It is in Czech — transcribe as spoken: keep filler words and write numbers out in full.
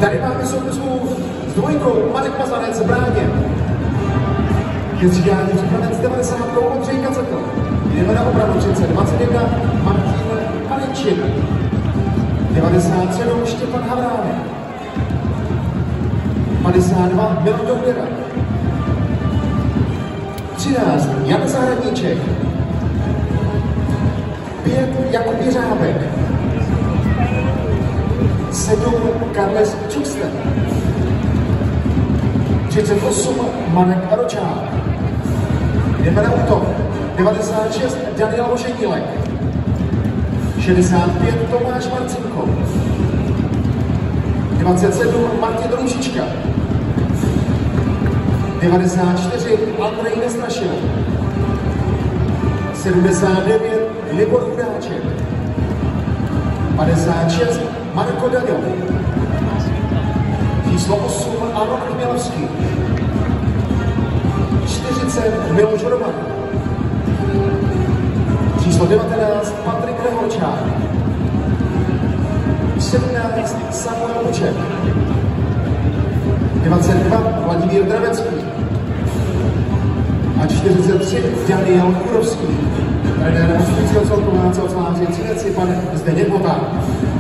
Tady máme soupeřů s dvojkou Marek Mazanec v bráně. Je střídání připraven s devadesátkou Ondřej Kacetl. Jdeme na obranu třicet dvacet jedna Marinčin. devadesát sedm Štěpán Havránek. padesát dva Milan Doudera. třináct Jan Zahradníček. pět Jakub Jeřábek. sedm Karles Čukste. třicet osm Marek Ročák. Jdeme na útok. devadesát šest Daňo Voženílek. šedesát pět Tomáš Marcinko. dvacet sedm Martin Růžička. devadesát čtyři Andrej Nestrašil. sedmdesát devět Libor Hudáček. padesát šest Marko Daňo. Číslo osm Aron Chmielewski. čtyřicet Miloš Roman. Číslo devatenáct Patrik Hrehorčák. sedmnáct Samuel Ročák. dvacet dva Vladimír Dravecký. A čtyřicet tři Daniel Kurovský. Trenér hostujícího celku Oceláři Třinec pan Zdeněk Moták.